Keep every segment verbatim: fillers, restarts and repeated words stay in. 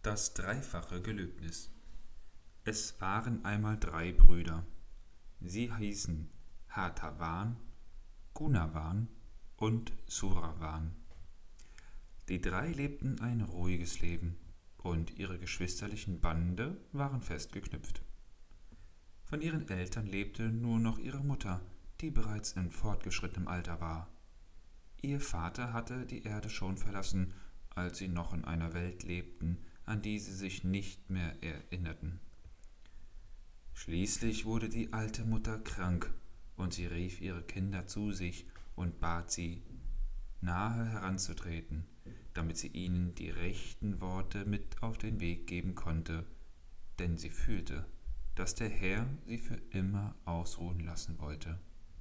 Das dreifache Gelöbnis. Es waren einmal drei Brüder. Sie hießen Hartavan, Gunavan und Suravan. Die drei lebten ein ruhiges Leben, und ihre geschwisterlichen Bande waren fest geknüpft. Von ihren Eltern lebte nur noch ihre Mutter, die bereits in fortgeschrittenem Alter war. Ihr Vater hatte die Erde schon verlassen, als sie noch in einer Welt lebten, an die sie sich nicht mehr erinnerten. Schließlich wurde die alte Mutter krank, und sie rief ihre Kinder zu sich und bat sie, nahe heranzutreten, damit sie ihnen die rechten Worte mit auf den Weg geben konnte, denn sie fühlte, dass der Herr sie für immer ausruhen lassen wollte.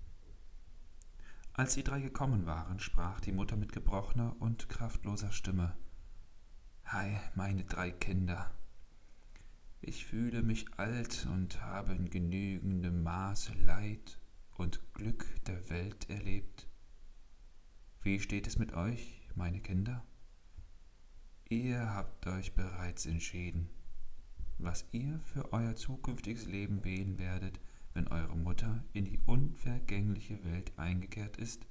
Als die drei gekommen waren, sprach die Mutter mit gebrochener und kraftloser Stimme: »Ei, meine drei Kinder, ich fühle mich alt und habe in genügendem Maße Leid und Glück der Welt erlebt. Wie steht es mit euch, meine Kinder? Ihr habt euch bereits entschieden, was ihr für euer zukünftiges Leben wählen werdet, wenn eure Mutter in die unvergängliche Welt eingekehrt ist?«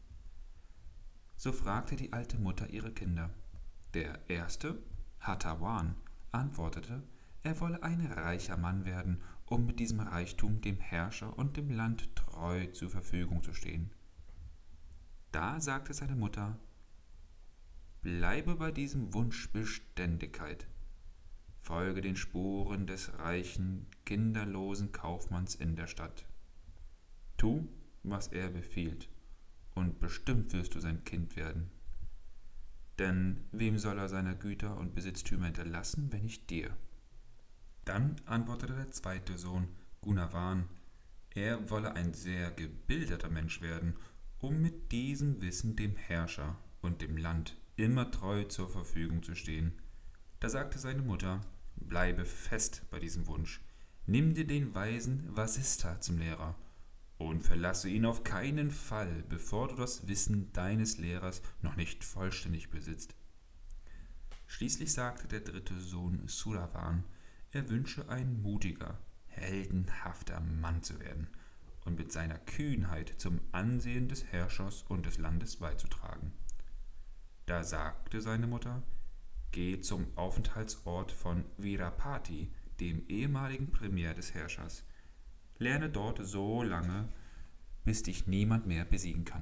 So fragte die alte Mutter ihre Kinder. Der erste, Hartavan, antwortete, er wolle ein reicher Mann werden, um mit diesem Reichtum dem Herrscher und dem Land treu zur Verfügung zu stehen. Da sagte seine Mutter: »Bleibe bei diesem Wunsch Beständigkeit. Folge den Spuren des reichen, kinderlosen Kaufmanns in der Stadt. Tu, was er befiehlt, und bestimmt wirst du sein Kind werden. Denn wem soll er seine Güter und Besitztümer hinterlassen, wenn nicht dir?« Dann antwortete der zweite Sohn, Gunavan, er wolle ein sehr gebildeter Mensch werden, um mit diesem Wissen dem Herrscher und dem Land immer treu zur Verfügung zu stehen. Da sagte seine Mutter: »Bleibe fest bei diesem Wunsch. Nimm dir den weisen Vasistha zum Lehrer und verlasse ihn auf keinen Fall, bevor du das Wissen deines Lehrers noch nicht vollständig besitzt.« Schließlich sagte der dritte Sohn Suravan, er wünsche ein mutiger, heldenhafter Mann zu werden und mit seiner Kühnheit zum Ansehen des Herrschers und des Landes beizutragen. Da sagte seine Mutter: »Geh zum Aufenthaltsort von Virapati, dem ehemaligen Premier des Herrschers. Lerne dort so lange, bis dich niemand mehr besiegen kann.«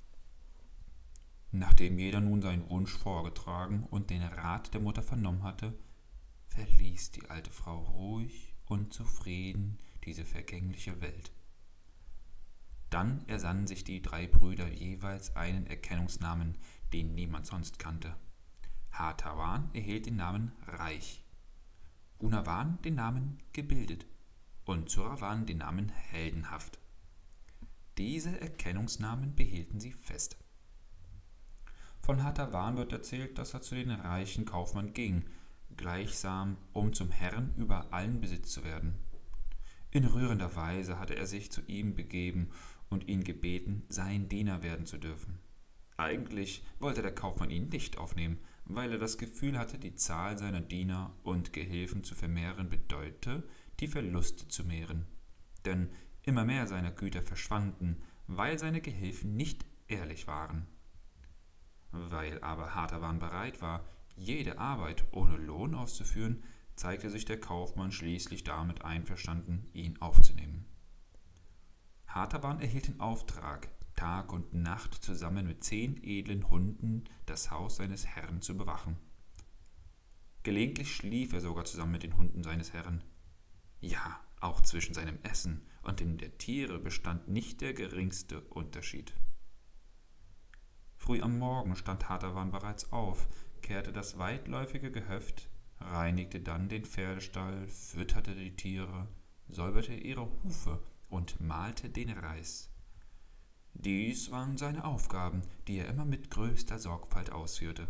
Nachdem jeder nun seinen Wunsch vorgetragen und den Rat der Mutter vernommen hatte, verließ die alte Frau ruhig und zufrieden diese vergängliche Welt. Dann ersannen sich die drei Brüder jeweils einen Erkennungsnamen, den niemand sonst kannte. Hartavan erhielt den Namen Reich, Gunavan den Namen Gebildet und Suravan den Namen Heldenhaft. Diese Erkennungsnamen behielten sie fest. Von Hartavan wird erzählt, dass er zu den reichen Kaufmann ging, gleichsam um zum Herrn über allen Besitz zu werden. In rührender Weise hatte er sich zu ihm begeben und ihn gebeten, sein Diener werden zu dürfen. Eigentlich wollte der Kaufmann ihn nicht aufnehmen, weil er das Gefühl hatte, die Zahl seiner Diener und Gehilfen zu vermehren bedeute, die Verluste zu mehren. Denn immer mehr seiner Güter verschwanden, weil seine Gehilfen nicht ehrlich waren. Weil aber Hartavan bereit war, jede Arbeit ohne Lohn auszuführen, zeigte sich der Kaufmann schließlich damit einverstanden, ihn aufzunehmen. Hartavan erhielt den Auftrag, Tag und Nacht zusammen mit zehn edlen Hunden das Haus seines Herrn zu bewachen. Gelegentlich schlief er sogar zusammen mit den Hunden seines Herrn. Ja, auch zwischen seinem Essen und dem der Tiere bestand nicht der geringste Unterschied. Früh am Morgen stand Hartavan bereits auf, kehrte das weitläufige Gehöft, reinigte dann den Pferdestall, fütterte die Tiere, säuberte ihre Hufe und mahlte den Reis. Dies waren seine Aufgaben, die er immer mit größter Sorgfalt ausführte.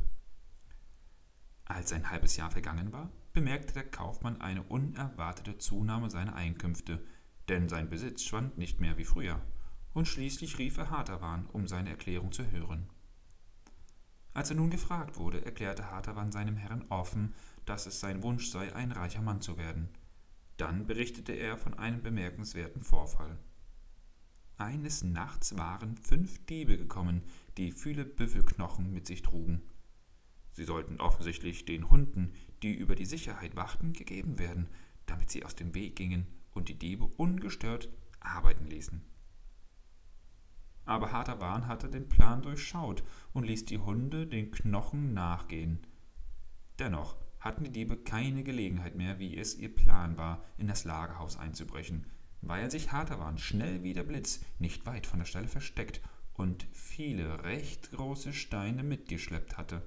Als ein halbes Jahr vergangen war, bemerkte der Kaufmann eine unerwartete Zunahme seiner Einkünfte, denn sein Besitz schwand nicht mehr wie früher, und schließlich rief er Hartavan, um seine Erklärung zu hören. Als er nun gefragt wurde, erklärte Hartavan seinem Herrn offen, dass es sein Wunsch sei, ein reicher Mann zu werden. Dann berichtete er von einem bemerkenswerten Vorfall. Eines Nachts waren fünf Diebe gekommen, die viele Büffelknochen mit sich trugen. Sie sollten offensichtlich den Hunden, die über die Sicherheit wachten, gegeben werden, damit sie aus dem Weg gingen und die Diebe ungestört arbeiten ließen. Aber Hartavan hatte den Plan durchschaut und ließ die Hunde den Knochen nachgehen. Dennoch hatten die Diebe keine Gelegenheit mehr, wie es ihr Plan war, in das Lagerhaus einzubrechen, weil sich Hartavan schnell wie der Blitz nicht weit von der Stelle versteckt und viele recht große Steine mitgeschleppt hatte.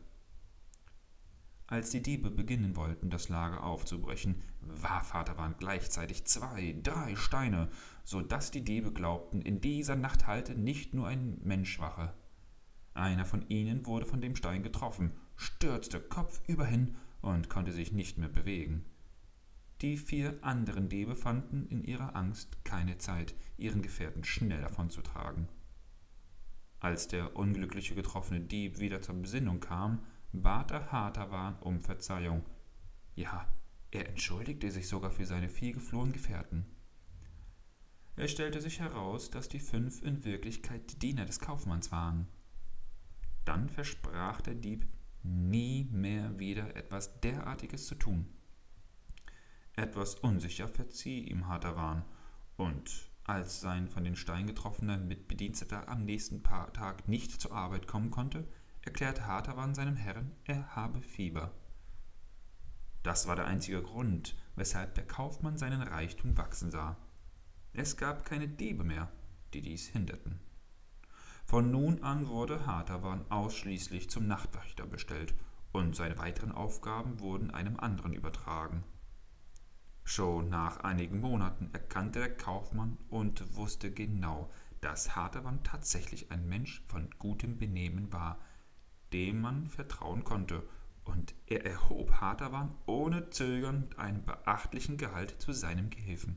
Als die Diebe beginnen wollten, das Lager aufzubrechen, warf Hartavan gleichzeitig zwei, drei Steine, so dass die Diebe glaubten, in dieser Nacht halte nicht nur ein Mensch Wache. Einer von ihnen wurde von dem Stein getroffen, stürzte kopfüber hin und konnte sich nicht mehr bewegen. Die vier anderen Diebe fanden in ihrer Angst keine Zeit, ihren Gefährten schnell davonzutragen. Als der unglückliche getroffene Dieb wieder zur Besinnung kam, bat er Hartavan um Verzeihung. Ja, er entschuldigte sich sogar für seine vier geflohenen Gefährten. Es stellte sich heraus, dass die fünf in Wirklichkeit die Diener des Kaufmanns waren. Dann versprach der Dieb, nie mehr wieder etwas derartiges zu tun. Etwas unsicher verzieh ihm Hartavan, und als sein von den Steinen getroffener Mitbediensteter am nächsten Tag nicht zur Arbeit kommen konnte, erklärte Hartavan seinem Herrn, er habe Fieber. Das war der einzige Grund, weshalb der Kaufmann seinen Reichtum wachsen sah. Es gab keine Diebe mehr, die dies hinderten. Von nun an wurde Hartavan ausschließlich zum Nachtwächter bestellt und seine weiteren Aufgaben wurden einem anderen übertragen. Schon nach einigen Monaten erkannte der Kaufmann und wusste genau, dass Hartavan tatsächlich ein Mensch von gutem Benehmen war, dem man vertrauen konnte, und er erhob Hartavan ohne Zögern mit einem beachtlichen Gehalt zu seinem Gehilfen.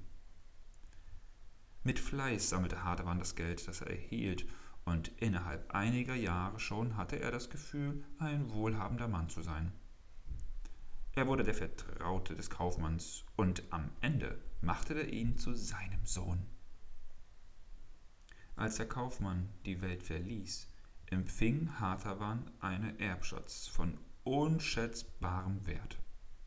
Mit Fleiß sammelte Hartavan das Geld, das er erhielt, und innerhalb einiger Jahre schon hatte er das Gefühl, ein wohlhabender Mann zu sein. Er wurde der Vertraute des Kaufmanns, und am Ende machte er ihn zu seinem Sohn. Als der Kaufmann die Welt verließ, empfing Hartavan einen Erbschatz von unschätzbarem Wert.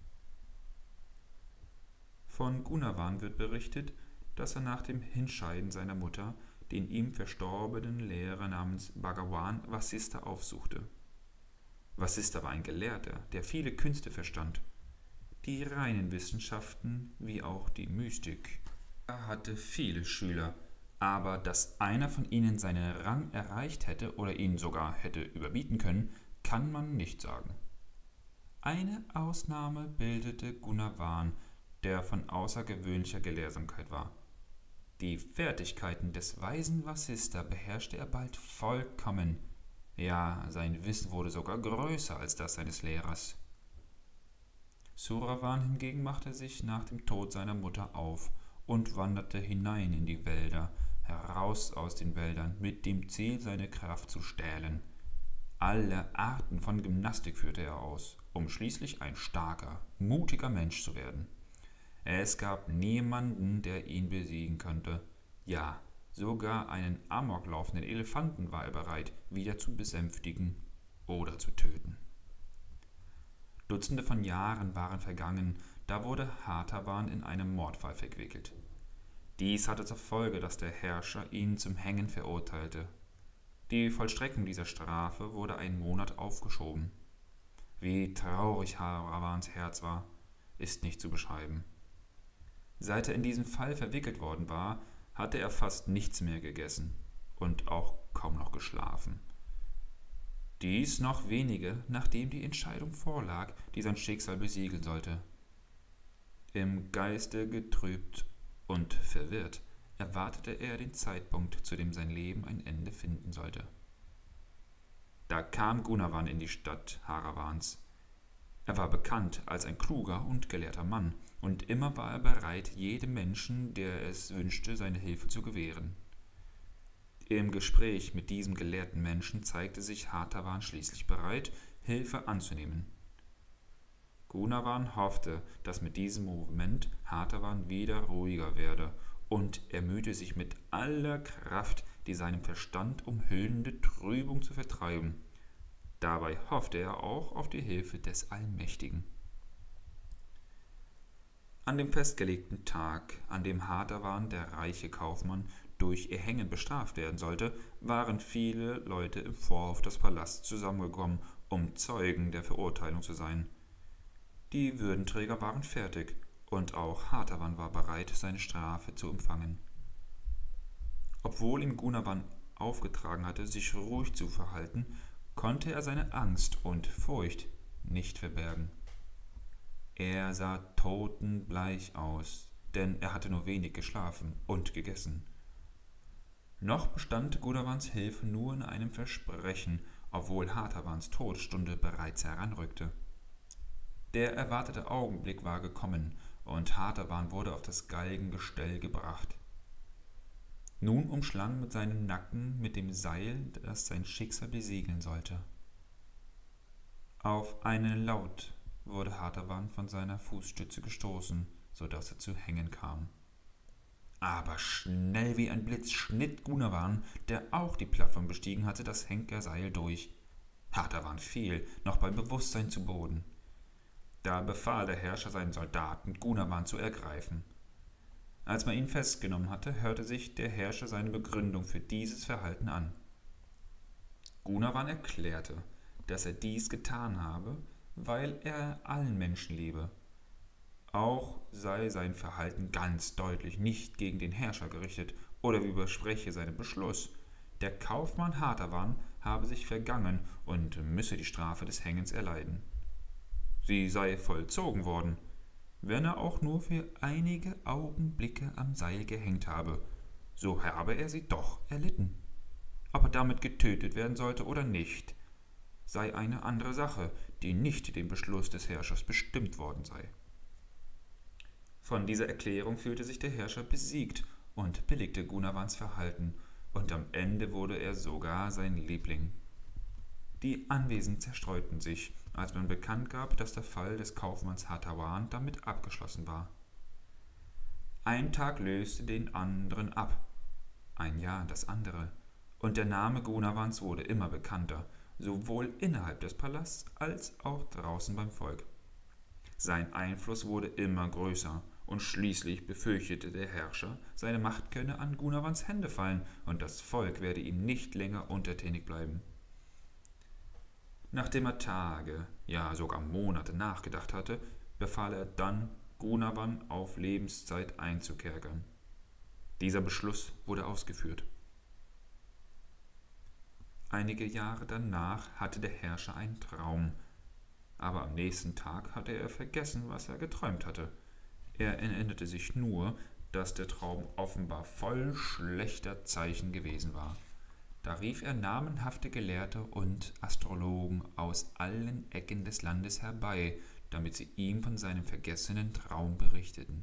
Von Gunavan wird berichtet, dass er nach dem Hinscheiden seiner Mutter den ihm verstorbenen Lehrer namens Bhagawan Vasistha aufsuchte. Vasistha war ein Gelehrter, der viele Künste verstand, die reinen Wissenschaften wie auch die Mystik. Er hatte viele Schüler, aber dass einer von ihnen seinen Rang erreicht hätte oder ihn sogar hätte überbieten können, kann man nicht sagen. Eine Ausnahme bildete Gunavan, der von außergewöhnlicher Gelehrsamkeit war. Die Fertigkeiten des weisen Vasistha beherrschte er bald vollkommen. Ja, sein Wissen wurde sogar größer als das seines Lehrers. Suravan hingegen machte sich nach dem Tod seiner Mutter auf und wanderte hinein in die Wälder, heraus aus den Wäldern, mit dem Ziel, seine Kraft zu stählen. Alle Arten von Gymnastik führte er aus, um schließlich ein starker, mutiger Mensch zu werden. Es gab niemanden, der ihn besiegen könnte. Ja, sogar einen amoklaufenden Elefanten war er bereit, wieder zu besänftigen oder zu töten. Dutzende von Jahren waren vergangen, da wurde Hartavan in einem Mordfall verwickelt. Dies hatte zur Folge, dass der Herrscher ihn zum Hängen verurteilte. Die Vollstreckung dieser Strafe wurde einen Monat aufgeschoben. Wie traurig Hartavans Herz war, ist nicht zu beschreiben. Seit er in diesen Fall verwickelt worden war, hatte er fast nichts mehr gegessen und auch kaum noch geschlafen. Dies noch wenige, nachdem die Entscheidung vorlag, die sein Schicksal besiegeln sollte. Im Geiste getrübt und verwirrt erwartete er den Zeitpunkt, zu dem sein Leben ein Ende finden sollte. Da kam Gunavan in die Stadt Haravans. Er war bekannt als ein kluger und gelehrter Mann, und immer war er bereit, jedem Menschen, der es wünschte, seine Hilfe zu gewähren. Im Gespräch mit diesem gelehrten Menschen zeigte sich Hartavan schließlich bereit, Hilfe anzunehmen. Gunawan hoffte, dass mit diesem Moment Hartavan wieder ruhiger werde, und er mühte sich mit aller Kraft, die seinen Verstand umhüllende Trübung zu vertreiben. Dabei hoffte er auch auf die Hilfe des Allmächtigen. An dem festgelegten Tag, an dem Hartavan, der reiche Kaufmann, durch Erhängen bestraft werden sollte, waren viele Leute im Vorhof des Palasts zusammengekommen, um Zeugen der Verurteilung zu sein. Die Würdenträger waren fertig, und auch Hartavan war bereit, seine Strafe zu empfangen. Obwohl ihm Gunawan aufgetragen hatte, sich ruhig zu verhalten, konnte er seine Angst und Furcht nicht verbergen. Er sah totenbleich aus, denn er hatte nur wenig geschlafen und gegessen. Noch bestand Gunawans Hilfe nur in einem Versprechen, obwohl Hartavans Todesstunde bereits heranrückte. Der erwartete Augenblick war gekommen, und Hartavan wurde auf das Galgengestell gebracht. Nun umschlang mit seinem Nacken mit dem Seil, das sein Schicksal besiegeln sollte. Auf einen Laut wurde Hartavan von seiner Fußstütze gestoßen, so dass er zu hängen kam. Aber schnell wie ein Blitz schnitt Gunawan, der auch die Plattform bestiegen hatte, das Henkerseil durch. Hartavan fiel, noch beim Bewusstsein, zu Boden. Da befahl der Herrscher seinen Soldaten, Gunawan zu ergreifen. Als man ihn festgenommen hatte, hörte sich der Herrscher seine Begründung für dieses Verhalten an. Gunawan erklärte, dass er dies getan habe, weil er allen Menschen liebe. Auch sei sein Verhalten ganz deutlich nicht gegen den Herrscher gerichtet oder widerspreche seinem Beschluss. Der Kaufmann Hartavan habe sich vergangen und müsse die Strafe des Hängens erleiden. Sie sei vollzogen worden, wenn er auch nur für einige Augenblicke am Seil gehängt habe, so habe er sie doch erlitten. Ob er damit getötet werden sollte oder nicht, sei eine andere Sache, die nicht dem Beschluss des Herrschers bestimmt worden sei. Von dieser Erklärung fühlte sich der Herrscher besiegt und billigte Gunawans Verhalten, und am Ende wurde er sogar sein Liebling. Die Anwesenden zerstreuten sich, als man bekannt gab, dass der Fall des Kaufmanns Hartavan damit abgeschlossen war. Ein Tag löste den anderen ab, ein Jahr das andere, und der Name Gunawans wurde immer bekannter, sowohl innerhalb des Palasts als auch draußen beim Volk. Sein Einfluss wurde immer größer, und schließlich befürchtete der Herrscher, seine Macht könne an Gunawans Hände fallen, und das Volk werde ihm nicht länger untertänig bleiben. Nachdem er Tage, ja sogar Monate nachgedacht hatte, befahl er dann, Gunawan auf Lebenszeit einzukerkern. Dieser Beschluss wurde ausgeführt. Einige Jahre danach hatte der Herrscher einen Traum, aber am nächsten Tag hatte er vergessen, was er geträumt hatte. Er erinnerte sich nur, dass der Traum offenbar voll schlechter Zeichen gewesen war. Da rief er namenhafte Gelehrte und Astrologen aus allen Ecken des Landes herbei, damit sie ihm von seinem vergessenen Traum berichteten.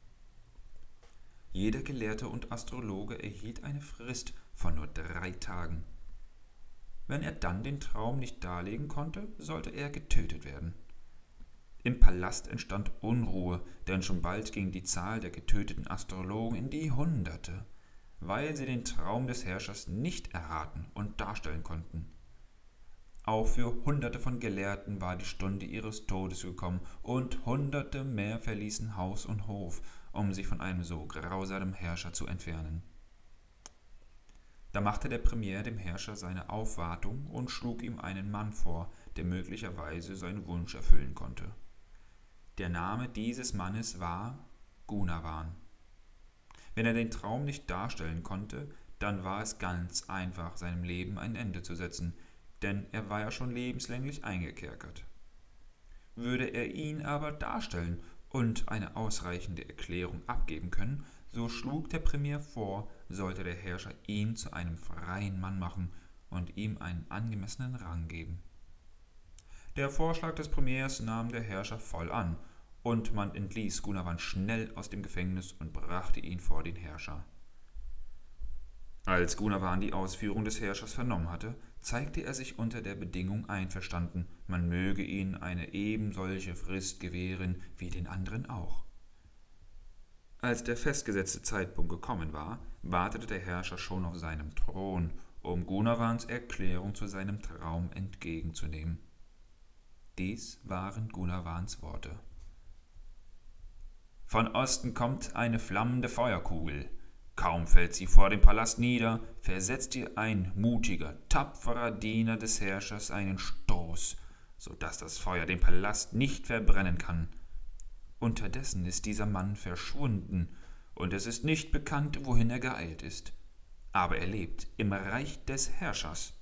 Jeder Gelehrte und Astrologe erhielt eine Frist von nur drei Tagen. Wenn er dann den Traum nicht darlegen konnte, sollte er getötet werden. Im Palast entstand Unruhe, denn schon bald ging die Zahl der getöteten Astrologen in die Hunderte, weil sie den Traum des Herrschers nicht erraten und darstellen konnten. Auch für Hunderte von Gelehrten war die Stunde ihres Todes gekommen, und Hunderte mehr verließen Haus und Hof, um sich von einem so grausamen Herrscher zu entfernen. Da machte der Premier dem Herrscher seine Aufwartung und schlug ihm einen Mann vor, der möglicherweise seinen Wunsch erfüllen konnte. Der Name dieses Mannes war Gunawan. Wenn er den Traum nicht darstellen konnte, dann war es ganz einfach, seinem Leben ein Ende zu setzen, denn er war ja schon lebenslänglich eingekerkert. Würde er ihn aber darstellen und eine ausreichende Erklärung abgeben können, so schlug der Premier vor, sollte der Herrscher ihn zu einem freien Mann machen und ihm einen angemessenen Rang geben. Der Vorschlag des Premiers nahm der Herrscher voll an, und man entließ Gunawan schnell aus dem Gefängnis und brachte ihn vor den Herrscher. Als Gunawan die Ausführung des Herrschers vernommen hatte, zeigte er sich unter der Bedingung einverstanden, man möge ihnen eine ebensolche Frist gewähren wie den anderen auch. Als der festgesetzte Zeitpunkt gekommen war, wartete der Herrscher schon auf seinem Thron, um Gunawans Erklärung zu seinem Traum entgegenzunehmen. Dies waren Gunawans Worte. Von Osten kommt eine flammende Feuerkugel. Kaum fällt sie vor dem Palast nieder, versetzt ihr ein mutiger, tapferer Diener des Herrschers einen Stoß, so daß das Feuer den Palast nicht verbrennen kann. Unterdessen ist dieser Mann verschwunden, und es ist nicht bekannt, wohin er geeilt ist. Aber er lebt im Reich des Herrschers.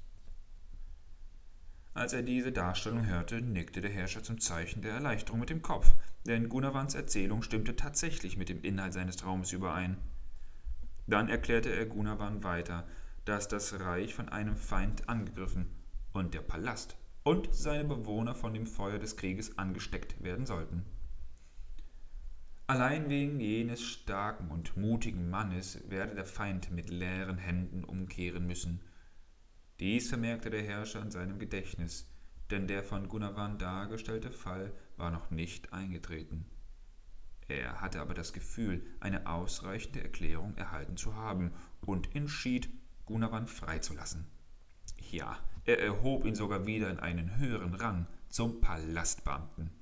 Als er diese Darstellung hörte, nickte der Herrscher zum Zeichen der Erleichterung mit dem Kopf, denn Gunawans Erzählung stimmte tatsächlich mit dem Inhalt seines Traumes überein. Dann erklärte er Gunawan weiter, dass das Reich von einem Feind angegriffen und der Palast und seine Bewohner von dem Feuer des Krieges angesteckt werden sollten. Allein wegen jenes starken und mutigen Mannes werde der Feind mit leeren Händen umkehren müssen. Dies vermerkte der Herrscher in seinem Gedächtnis, denn der von Gunawan dargestellte Fall war noch nicht eingetreten. Er hatte aber das Gefühl, eine ausreichende Erklärung erhalten zu haben und entschied, Gunawan freizulassen. Ja, er erhob ihn sogar wieder in einen höheren Rang zum Palastbeamten.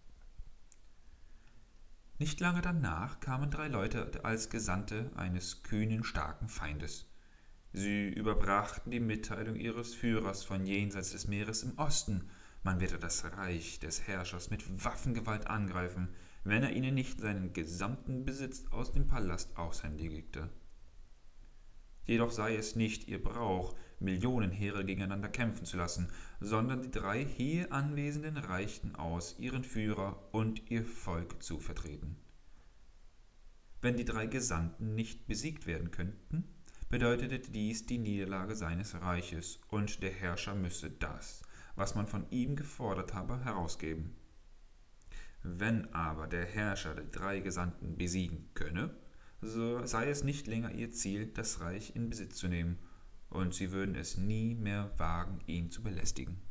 Nicht lange danach kamen drei Leute als Gesandte eines kühnen, starken Feindes. Sie überbrachten die Mitteilung ihres Führers von jenseits des Meeres im Osten, man werde das Reich des Herrschers mit Waffengewalt angreifen, wenn er ihnen nicht seinen gesamten Besitz aus dem Palast aushändigte. Jedoch sei es nicht ihr Brauch, Millionenheere gegeneinander kämpfen zu lassen, sondern die drei hier Anwesenden reichten aus, ihren Führer und ihr Volk zu vertreten. Wenn die drei Gesandten nicht besiegt werden könnten, bedeutete dies die Niederlage seines Reiches, und der Herrscher müsse das, was man von ihm gefordert habe, herausgeben. Wenn aber der Herrscher die drei Gesandten besiegen könne, so sei es nicht länger ihr Ziel, das Reich in Besitz zu nehmen, und sie würden es nie mehr wagen, ihn zu belästigen.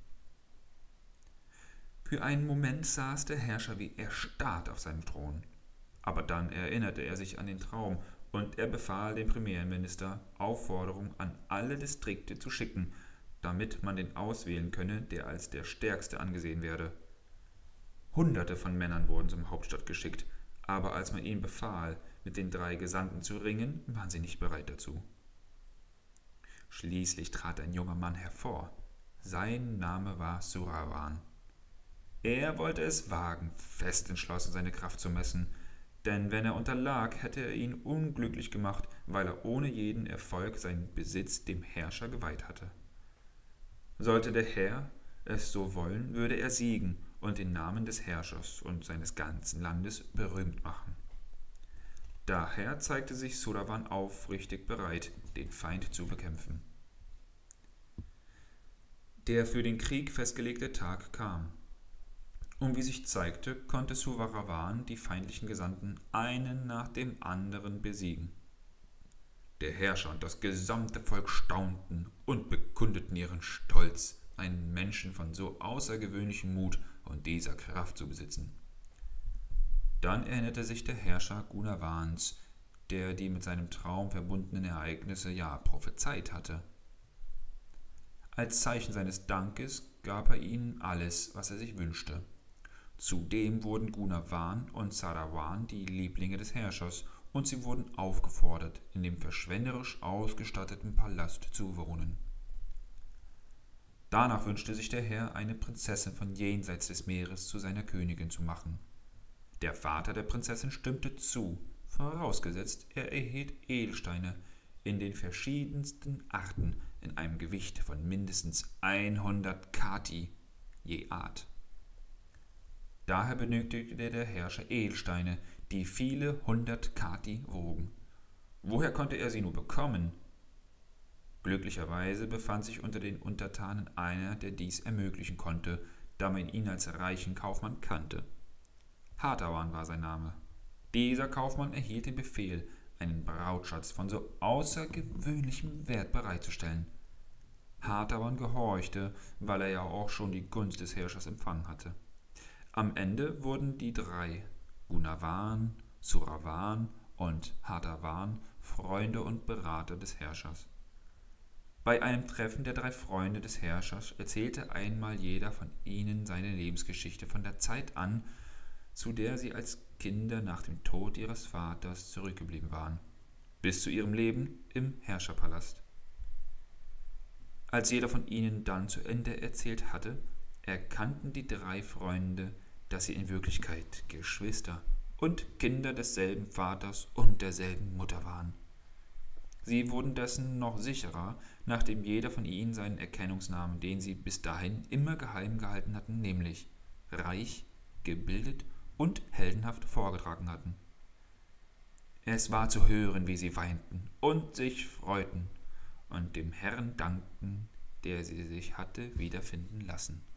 Für einen Moment saß der Herrscher wie erstarrt auf seinem Thron, aber dann erinnerte er sich an den Traum, und er befahl dem Premierminister, Aufforderungen an alle Distrikte zu schicken, damit man den auswählen könne, der als der Stärkste angesehen werde. Hunderte von Männern wurden zur Hauptstadt geschickt, aber als man ihnen befahl, mit den drei Gesandten zu ringen, waren sie nicht bereit dazu. Schließlich trat ein junger Mann hervor. Sein Name war Surawan. Er wollte es wagen, fest entschlossen seine Kraft zu messen, denn wenn er unterlag, hätte er ihn unglücklich gemacht, weil er ohne jeden Erfolg seinen Besitz dem Herrscher geweiht hatte. Sollte der Herr es so wollen, würde er siegen und den Namen des Herrschers und seines ganzen Landes berühmt machen. Daher zeigte sich Surawan aufrichtig bereit, den Feind zu bekämpfen. Der für den Krieg festgelegte Tag kam. Und wie sich zeigte, konnte Surawan die feindlichen Gesandten einen nach dem anderen besiegen. Der Herrscher und das gesamte Volk staunten und bekundeten ihren Stolz, einen Menschen von so außergewöhnlichem Mut und dieser Kraft zu besitzen. Dann erinnerte sich der Herrscher Gunawans, der die mit seinem Traum verbundenen Ereignisse ja prophezeit hatte. Als Zeichen seines Dankes gab er ihnen alles, was er sich wünschte. Zudem wurden Gunawan und Sarawan die Lieblinge des Herrschers, und sie wurden aufgefordert, in dem verschwenderisch ausgestatteten Palast zu wohnen. Danach wünschte sich der Herr, eine Prinzessin von jenseits des Meeres zu seiner Königin zu machen. Der Vater der Prinzessin stimmte zu, vorausgesetzt er erhielt Edelsteine in den verschiedensten Arten in einem Gewicht von mindestens hundert Kati je Art. Daher benötigte der Herrscher Edelsteine, die viele hundert Kati wogen. Woher konnte er sie nur bekommen? Glücklicherweise befand sich unter den Untertanen einer, der dies ermöglichen konnte, da man ihn als reichen Kaufmann kannte. Hartawan war sein Name. Dieser Kaufmann erhielt den Befehl, einen Brautschatz von so außergewöhnlichem Wert bereitzustellen. Hartavan gehorchte, weil er ja auch schon die Gunst des Herrschers empfangen hatte. Am Ende wurden die drei, Gunavan, Suravan und Hartavan, Freunde und Berater des Herrschers. Bei einem Treffen der drei Freunde des Herrschers erzählte einmal jeder von ihnen seine Lebensgeschichte von der Zeit an, zu der sie als Kinder nach dem Tod ihres Vaters zurückgeblieben waren, bis zu ihrem Leben im Herrscherpalast. Als jeder von ihnen dann zu Ende erzählt hatte, erkannten die drei Freunde, dass sie in Wirklichkeit Geschwister und Kinder desselben Vaters und derselben Mutter waren. Sie wurden dessen noch sicherer, nachdem jeder von ihnen seinen Erkennungsnamen, den sie bis dahin immer geheim gehalten hatten, nämlich reich, gebildet und heldenhaft vorgetragen hatten. Es war zu hören, wie sie weinten und sich freuten und dem Herrn dankten, der sie sich hatte wiederfinden lassen.